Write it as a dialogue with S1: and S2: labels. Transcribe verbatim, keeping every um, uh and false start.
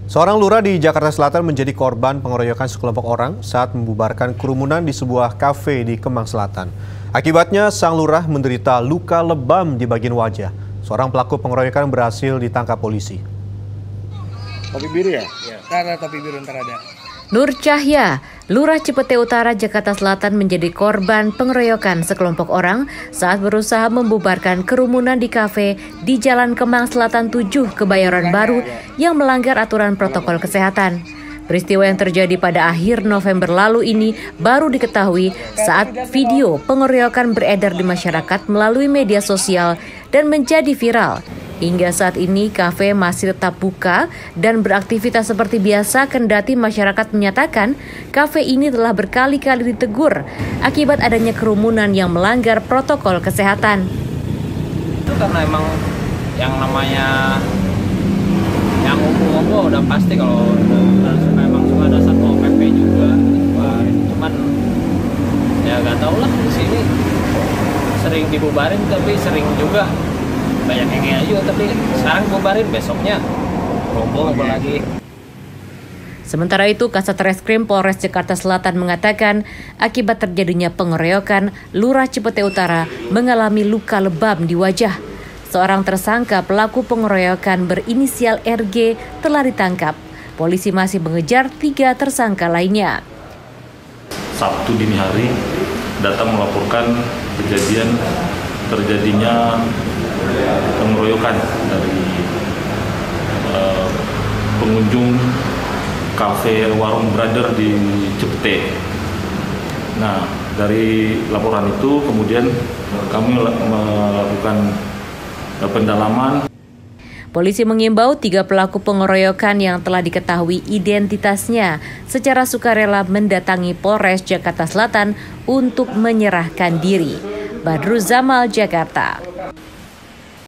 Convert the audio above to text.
S1: Seorang lurah di Jakarta Selatan menjadi korban pengeroyokan sekelompok orang saat membubarkan kerumunan di sebuah kafe di Kemang Selatan. Akibatnya, sang lurah menderita luka lebam di bagian wajah. Seorang pelaku pengeroyokan berhasil ditangkap polisi.
S2: Topi biru ya? Ya. Karena topi biru ntar ada.
S3: Nur Cahya, Lurah Cipete Utara, Jakarta Selatan menjadi korban pengeroyokan sekelompok orang saat berusaha membubarkan kerumunan di kafe di Jalan Kemang Selatan tujuh, Kebayoran Baru yang melanggar aturan protokol kesehatan. Peristiwa yang terjadi pada akhir November lalu ini baru diketahui saat video pengeroyokan beredar di masyarakat melalui media sosial dan menjadi viral. Hingga saat ini kafe masih tetap buka dan beraktivitas seperti biasa, kendati masyarakat menyatakan kafe ini telah berkali-kali ditegur akibat adanya kerumunan yang melanggar protokol kesehatan.
S4: Itu karena emang yang namanya yang ngumpul-ngumpul udah pasti kalau suka emang suka ada satpol P P juga. Wah, cuman ya gak tau lah, di sini sering dibubarin tapi sering juga banyak yang kayak juga, tapi sekarang bubarin, besoknya rombong lagi.
S3: Sementara itu, Kasat Reskrim Polres Jakarta Selatan mengatakan akibat terjadinya pengeroyokan, Lurah Cipete Utara mengalami luka lebam di wajah. Seorang tersangka pelaku pengeroyokan berinisial R G telah ditangkap. Polisi masih mengejar tiga tersangka lainnya.
S5: Sabtu dini hari datang melaporkan kejadian terjadinya pengeroyokan dari uh, pengunjung kafe Warung Brother di Cipete. Nah, dari laporan itu kemudian kami melakukan uh, pendalaman.
S3: Polisi mengimbau tiga pelaku pengeroyokan yang telah diketahui identitasnya secara sukarela mendatangi Polres Jakarta Selatan untuk menyerahkan diri. Badru Zamal, Jakarta.